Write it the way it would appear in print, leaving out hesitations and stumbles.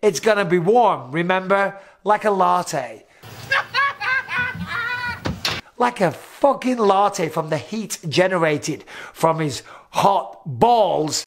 It's gonna be warm, remember? Like a latte. Like a fucking latte from the heat generated from his hot balls.